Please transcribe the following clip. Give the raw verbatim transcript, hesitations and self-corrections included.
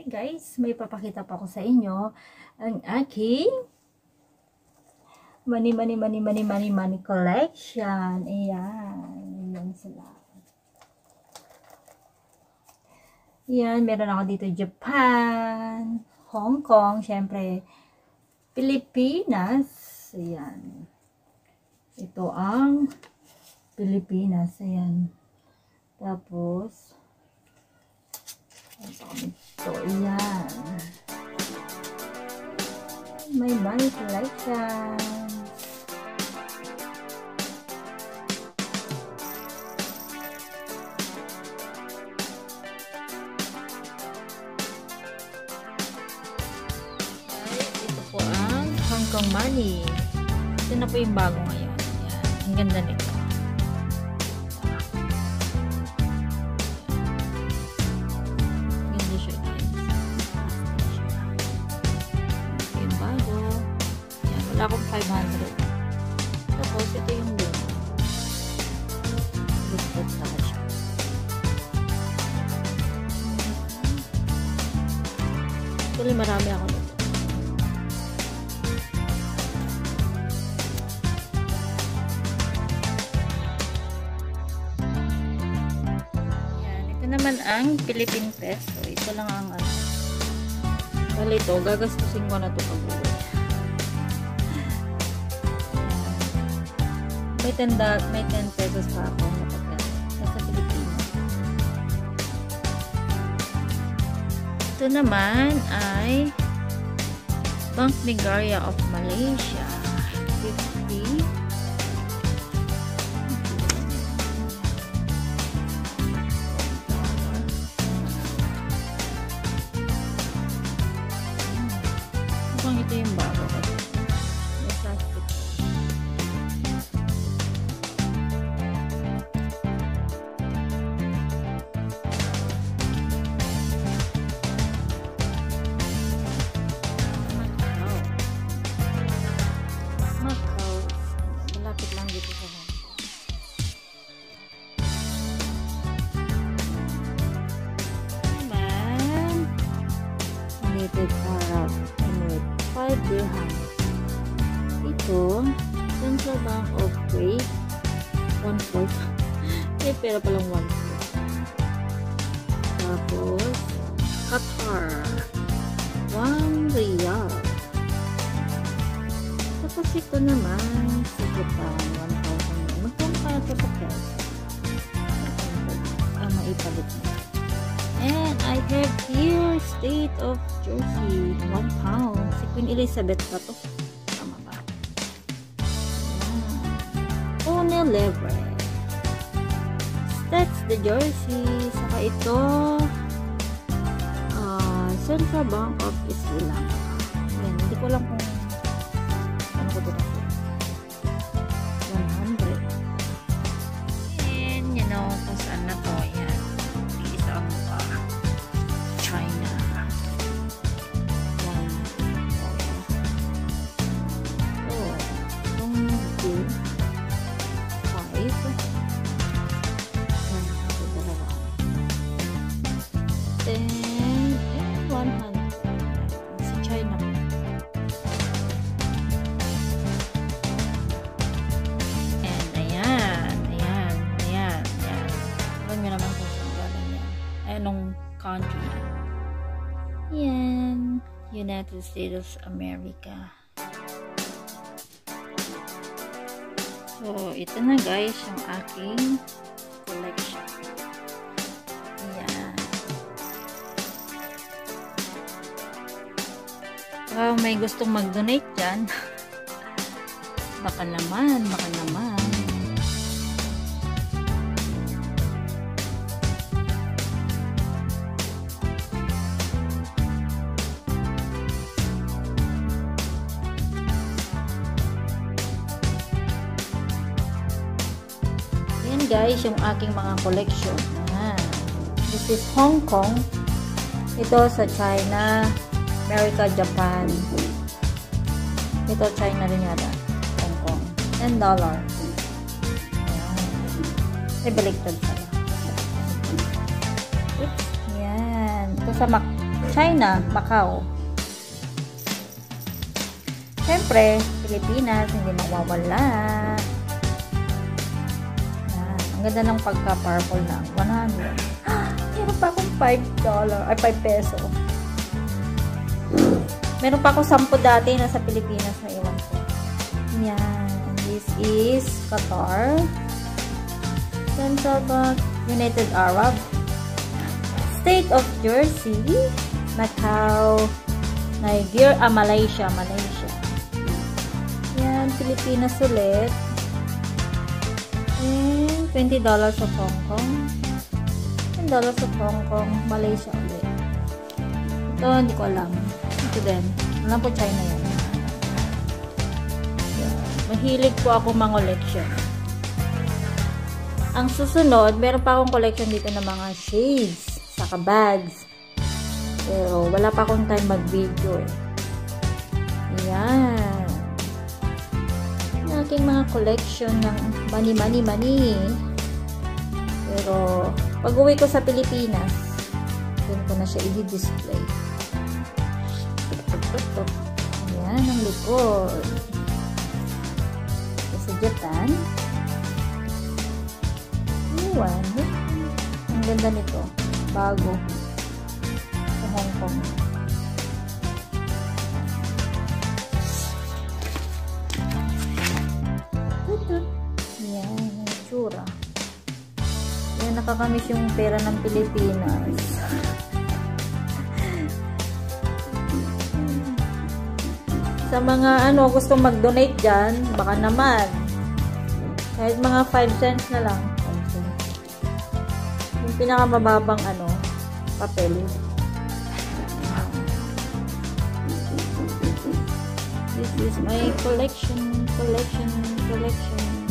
guys, may papakita pa ko sa inyo ang aking money money money money money money collection. Ayan, ayan sila. Ayan, meron ako dito Japan, Hong Kong, syempre Pilipinas. Ayan, ito ang Pilipinas. Ayan, tapos ito, ayan, may money collection. Ito po ang Hong Kong money. Ito na po yung bago ngayon. Ayan, ang ganda nito. Wala akong five hundred. Tapos, ito yung logo. Listed saka siya. Actually, marami ako nito. Yan. Ito naman ang Philippine peso. Ito lang ang ano. Bali ito, gagastusin ko na ito pag-uwi. May ten, may ten pesos pa ako napagkala sa Pilipinas. Ito naman ay Bank Negara of Malaysia. fifty. Mukhang ito yung bago kasi may plastic. Arab Emirates five dirham. Ito Central Bank of Kuwait one fourth. May pera palang one fourth. Tapos Qatar one riyal. Tapos ito naman sa Japan one thousand. Magkano kaya ito sa peso? Ah, maipalit na. And I have here State of Jersey, one pound. Si Queen Elizabeth pa to. Tama ba? Ah. Unilever. That's the Jersey. Saka ito, uh, Central Bank of Sri Lanka. Yan, hindi ko lang kung ano ko dito. one hundred. And, you know, kung saan na to. Yan. China. One. Oh. One, two, five. One, two, dalawa. Ten, and one hundred. Sa China. And ayan, ayan, ayan, ayan. Alam nyo naman kung saan galing yan. Anong country. Yan, United States of America. So, ito na guys yung aking collection. Yan. Wow, may gustong mag-donate dyan. Baka naman, baka naman. Guys, yung aking mga collection. Ayan. This is Hong Kong. Ito sa China, America, Japan. Ito China rin yata. Hong Kong. ten dollars. Ay, baliktad pala. Oops. Yan. Ito sa China, Macau. Siyempre, Pilipinas, hindi mawawala. Yan. Ang ganda ng pagka-purple na. one hundred. Meron pa akong five dollars, ay five peso. Meron pa akong sampu dati na sa Pilipinas na iwan ko. Yan. This is Qatar. Central Bank, United Arab. State of Jersey. Macau. Nigeria, ah, Malaysia, Malaysia. Yan, Pilipinas ulit. And twenty dollars of Hong Kong. ten dollars of Hong Kong, Malaysia ulit. Ito, hindi ko alam. Ito din. Alam po, China yan. Yan. Mahilig po ako mga collection. Ang susunod, meron pa akong collection dito ng mga shades, saka bags. Pero, wala pa akong time mag-video eh. Yan. Yung aking mga collection ng money, money, money. Pero, pag uwi ko sa Pilipinas, doon ko na siya i-display. Yan, ang likod. So, sa Japan. Iwan. Ang ganda nito. Bago. Sa Hong Kong. Yan, ang tsura. Yan, nakakamiss yung pera ng Pilipinas. Sa mga ano, gustong mag-donate dyan, baka naman. Kahit mga five cents na lang. Yung pinakamababang ano, papel. This is my collection, collection, collection.